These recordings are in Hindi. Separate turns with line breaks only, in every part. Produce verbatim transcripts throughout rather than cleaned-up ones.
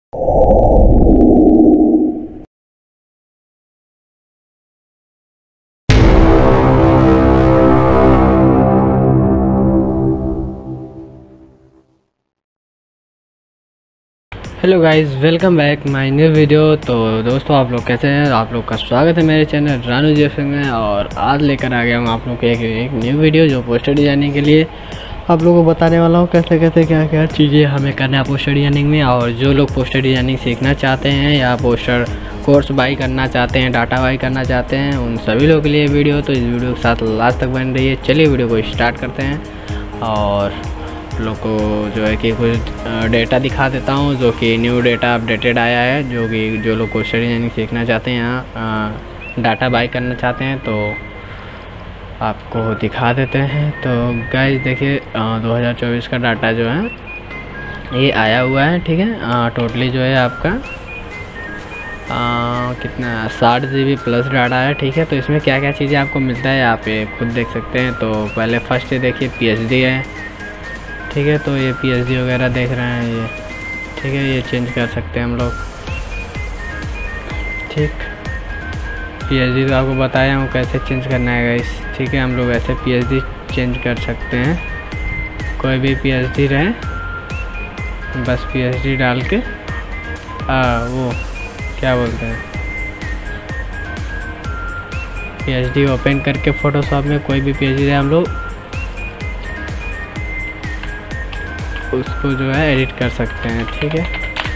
Hello guys, welcome back my new video. तो दोस्तों, आप लोग कैसे हैं? आप लोग का स्वागत है मेरे चैनल रानू जेफे में। और आज लेकर आ गया हूँ आप लोग के एक, एक न्यू वीडियो जो पोस्टर डिजाइनिंग के लिए आप लोगों को बताने वाला हूँ कैसे कैसे क्या क्या चीज़ें हमें करना है पोस्टर डिजाइनिंग में। और जो लोग पोस्टर डिजाइनिंग सीखना चाहते हैं या पोस्टर कोर्स बाई करना चाहते हैं, डाटा बाई करना चाहते हैं, उन सभी लोगों के लिए वीडियो। तो इस वीडियो के साथ लास्ट तक बन रही है। चलिए वीडियो को स्टार्ट करते हैं और लोग को जो है कि कुछ डेटा दिखा देता हूँ जो कि न्यू डेटा अपडेटेड आया है। जो कि जो लोग पोस्टर डिजाइनिंग सीखना चाहते हैं, यहाँ डाटा बाई करना चाहते हैं, तो आपको दिखा देते हैं। तो गाइस देखिए, दो हज़ार चौबीस का डाटा जो है ये आया हुआ है। ठीक है, टोटली जो है आपका आ, कितना साठ जी बी प्लस डाटा है। ठीक है, तो इसमें क्या क्या चीज़ें आपको मिलता है आप ये खुद देख सकते हैं। तो पहले फर्स्ट ये देखिए पी एच डी है। ठीक है, तो ये पी एच डी वगैरह देख रहे हैं ये। ठीक है, ये चेंज कर सकते हैं हम लोग। ठीक, पी एच डी तो आपको बताया हूँ कैसे चेंज करना है गाइस। ठीक है, हम लोग ऐसे पी एच डी चेंज कर सकते हैं। कोई भी पी एच डी रहे, बस पी एच डी डाल के आ, वो क्या बोलते हैं, पी एच डी ओपन करके फ़ोटोशॉप में कोई भी पी एच डी रहे हम लोग उसको जो है एडिट कर सकते हैं। ठीक है,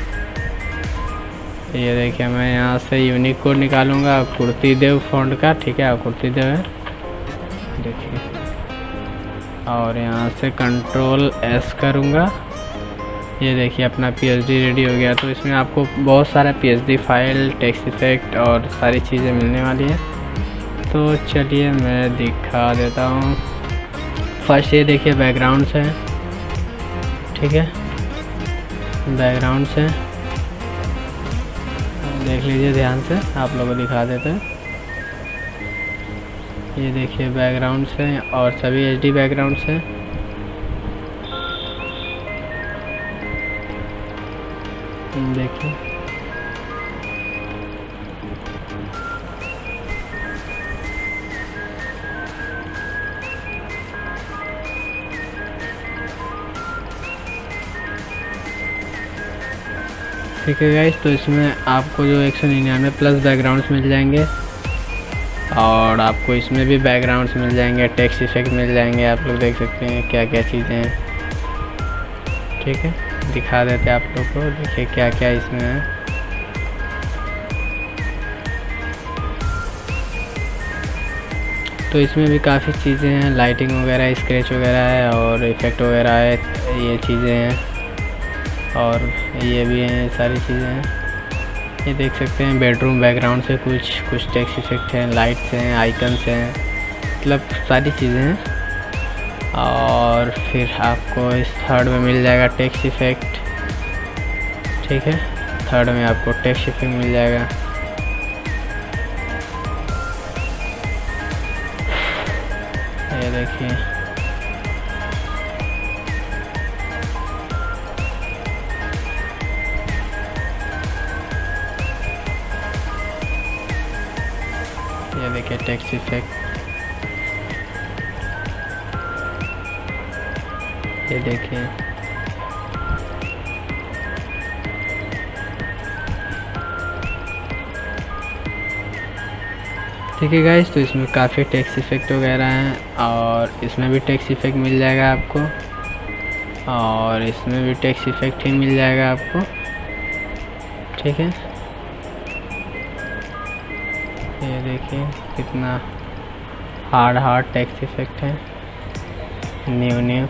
ये देखिए मैं यहाँ से यूनिक कोड निकालूंगा कुर्ती देव फॉन्ट का। ठीक है, कुर्ती देव है देखिए, और यहाँ से कंट्रोल एस करूँगा। ये देखिए अपना पीएचडी रेडी हो गया। तो इसमें आपको बहुत सारा पीएचडी फाइल, टेक्स्ट इफेक्ट और सारी चीज़ें मिलने वाली हैं। तो चलिए मैं दिखा देता हूँ। फर्स्ट ये देखिए बैकग्राउंड्स है। ठीक है, बैकग्राउंड से देख लीजिए ध्यान से, आप लोगों को दिखा देते हैं। ये देखिए बैकग्राउंड से और सभी एच डी बैकग्राउंड से। देखिए ठीक है गाइस, तो इसमें आपको जो एक सौ निन्यानवे प्लस बैकग्राउंड्स मिल जाएंगे और आपको इसमें भी बैकग्राउंड्स मिल जाएंगे, टेक्स्ट इफेक्ट मिल जाएंगे। आप लोग देख सकते हैं क्या क्या चीज़ें हैं। ठीक है, दिखा देते हैं आप लोग को। देखिए क्या क्या इसमें है। तो इसमें भी काफ़ी चीज़ें हैं, लाइटिंग वगैरह, स्क्रैच वगैरह है और इफ़ेक्ट वगैरह है, ये चीज़ें हैं। और ये भी हैं, सारी चीज़ें हैं। ये देख सकते हैं बेडरूम बैकग्राउंड से कुछ कुछ टेक्स्ट इफेक्ट हैं, लाइट्स हैं, आइकन्स हैं, मतलब सारी चीज़ें हैं। और फिर आपको इस थर्ड में मिल जाएगा टेक्स्ट इफेक्ट। ठीक है, थर्ड में आपको टेक्स्ट इफेक्ट मिल जाएगा। ये देखिए ये देखिए टेक्स्ट इफेक्ट, ये देखिए ठीक है गाइस। तो इसमें काफ़ी टेक्स्ट इफेक्ट वगैरह हैं और इसमें भी टेक्स्ट इफेक्ट मिल जाएगा आपको और इसमें भी टेक्स्ट इफेक्ट ही मिल जाएगा आपको। ठीक है, ये देखिए कितना हार्ड हार्ड टेक्स्ट इफेक्ट है, न्यू न्यू।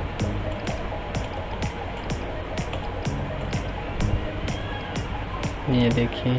ये देखिए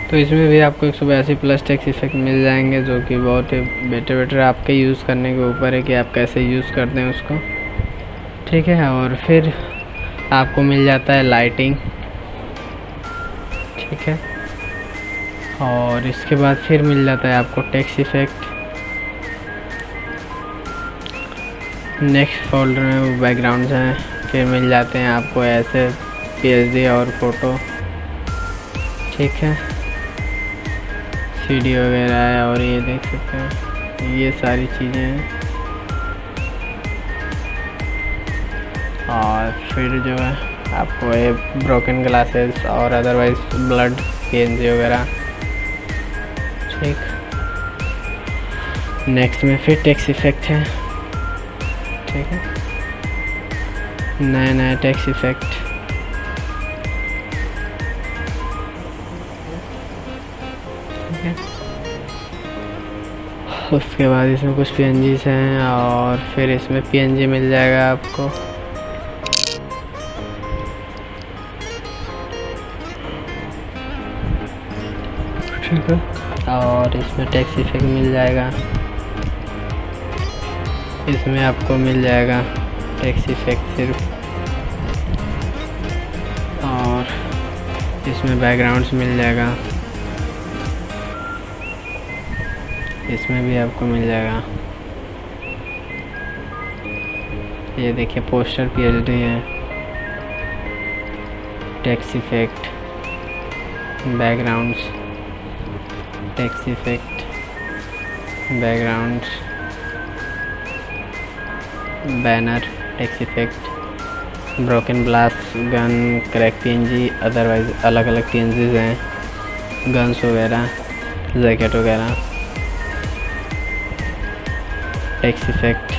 तो इसमें भी आपको एक सौ बयासी प्लस टेक्स्ट इफेक्ट मिल जाएंगे, जो कि बहुत ही बेटर बेटर आपके यूज़ करने के ऊपर है कि आप कैसे यूज़ करते हैं उसको। ठीक है, और फिर आपको मिल जाता है लाइटिंग। ठीक है, और इसके बाद फिर मिल जाता है आपको टेक्स्ट इफेक्ट। नेक्स्ट फोल्डर में वो बैकग्राउंड्स हैं, फिर मिल जाते हैं आपको ऐसे पीएसडी और फ़ोटो। ठीक है, सीडी वगैरह है, और ये देख सकते हैं ये सारी चीज़ें हैं। और फिर जो है आपको ये ब्रोकन ग्लासेस और अदरवाइज ब्लड पीएनजी वगैरह। ठीक, नेक्स्ट में फिर टेक्स्ट इफेक्ट है। ठीक है, नया नया टेक्स्ट इफेक्ट। ठीक है, उसके बाद इसमें कुछ पीएनजीस हैं, और फिर इसमें पीएनजी मिल जाएगा आपको। ठीक है, और इसमें टेक्स्ट इफेक्ट मिल जाएगा। इसमें आपको मिल जाएगा टेक्स्ट इफेक्ट सिर्फ, और इसमें बैकग्राउंड्स मिल जाएगा। इसमें भी आपको मिल जाएगा। ये देखिए पोस्टर पीएचडी है, text effect, backgrounds, text effect, backgrounds, banner, text effect, broken glass, gun, crack PNG, otherwise अलग अलग पीएनजीज हैं, गन्स वगैरह, जैकेट वगैरह, टेक्स्ट इफेक्ट,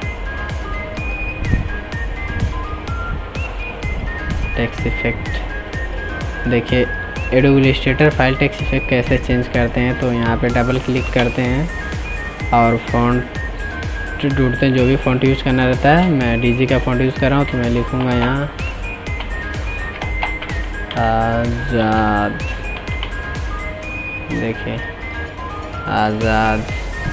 टेक्स्ट इफेक्ट। देखिए Adobe Illustrator file text effect कैसे चेंज करते हैं। तो यहाँ पे डबल क्लिक करते हैं और फ़ॉन्ट ढूंढते हैं, जो भी फ़ॉन्ट यूज़ करना रहता है। मैं डीजी का फ़ॉन्ट यूज़ कर रहा हूँ, तो मैं लिखूँगा यहाँ आज़ाद। देखिए आज़ाद।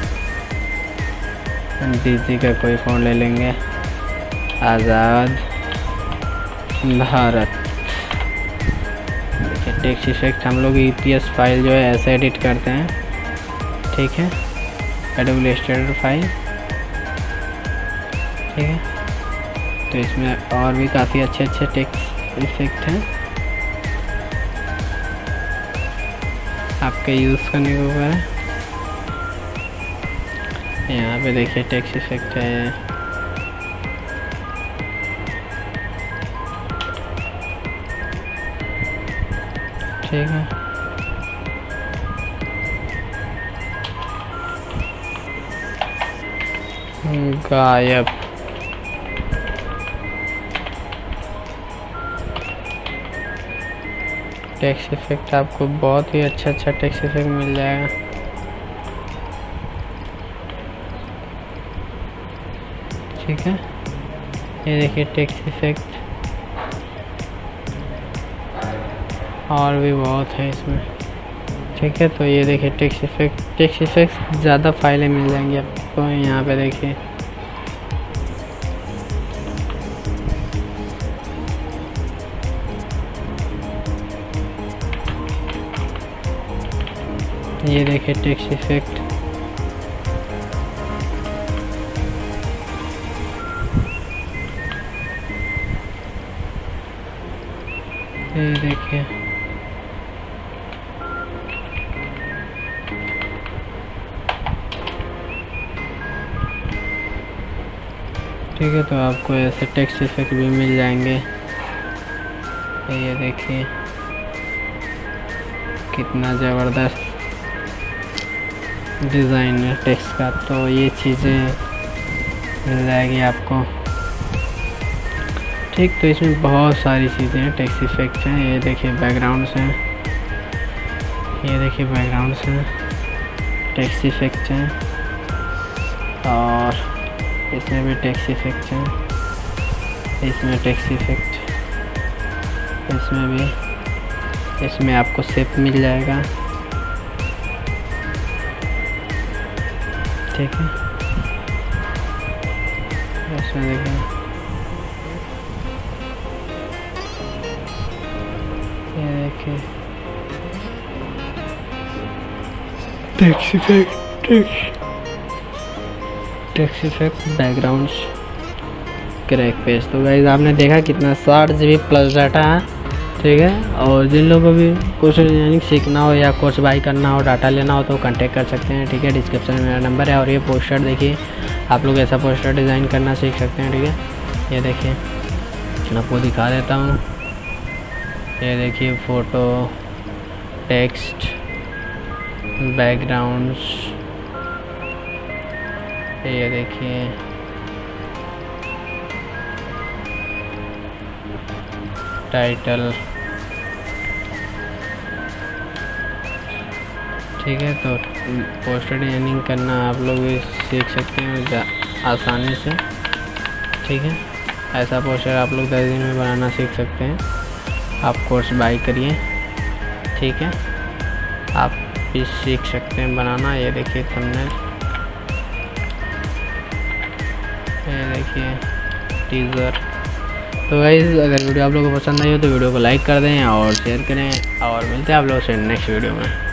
डीजी का कोई फ़ॉन्ट ले लेंगे, आज़ाद भारत। देखिए टेक्स्ट इफेक्ट हम लोग ईपीएस फाइल जो है ऐसे एडिट करते हैं। ठीक है, एडोब इलस्ट्रेटर फाइल। ठीक है, तो इसमें और भी काफ़ी अच्छे अच्छे टेक्स्ट इफेक्ट हैं, आपके यूज़ करने के ऊपर है। यहाँ पे देखिए टेक्स्ट इफेक्ट है। ठीक है, गायब। टेक्स्ट इफेक्ट आपको बहुत ही अच्छा अच्छा टेक्स्ट इफेक्ट मिल जाएगा। ठीक है, ये देखिए टेक्स्ट इफेक्ट, और भी बहुत है इसमें। ठीक है, तो ये देखिए टेक्स्ट इफेक्ट। टेक्स्ट इफेक्ट ज़्यादा फाइलें मिल जाएंगी आपको। यहाँ पे देखिए ये देखिए टेक्स्ट इफेक्ट। ये देखिए ठीक है, तो आपको ऐसे टेक्स्ट इफेक्ट भी मिल जाएंगे। ये देखिए कितना ज़बरदस्त डिज़ाइन है टेक्स्ट का। तो ये चीज़ें मिल जाएगी आपको। ठीक, तो इसमें बहुत सारी चीज़ें हैं, टेक्स्ट इफेक्ट हैं। ये देखिए बैकग्राउंड्स हैं, ये देखिए बैकग्राउंड्स हैं, टेक्स्ट इफेक्ट हैं, और इसमें भी टेक्स्ट इफेक्ट हैं, इसमें टेक्स्ट इफेक्ट, इसमें भी। इसमें आपको शेप मिल जाएगा, ठीक है, ऐसा देखिए, ये देखिए text effect, text effect, backgrounds, crack page. तो गाइस आपने देखा कितना साठ जी बी प्लस डाटा है, ठीक है। और जिन लोगों को भी कुछ डिजाइनिंग सीखना हो या कोर्स बाई करना हो, डाटा लेना हो तो कांटेक्ट कर सकते हैं, ठीक है। डिस्क्रिप्शन में मेरा नंबर है। और ये पोस्टर देखिए, आप लोग ऐसा पोस्टर डिज़ाइन करना सीख सकते हैं, ठीक है। ये देखिए, मैं आपको दिखा देता हूँ। ये देखिए फ़ोटो, टेक्स्ट, बैकग्राउंड्स, ये देखिए टाइटल, ठीक है। तो पोस्टर डिजाइनिंग करना आप लोग भी सीख सकते हैं आसानी से, ठीक है। ऐसा पोस्टर आप लोग दस दिन में बनाना सीख सकते हैं। आप कोर्स बाई करिए, ठीक है, आप भी सीख सकते हैं बनाना। ये देखिए थंबनेल, ये देखिए टीज़र। तो गाइस अगर वीडियो आप लोगों को पसंद आई हो तो वीडियो को लाइक कर दें और शेयर करें, और मिलते हैं आप लोगों से नेक्स्ट वीडियो में।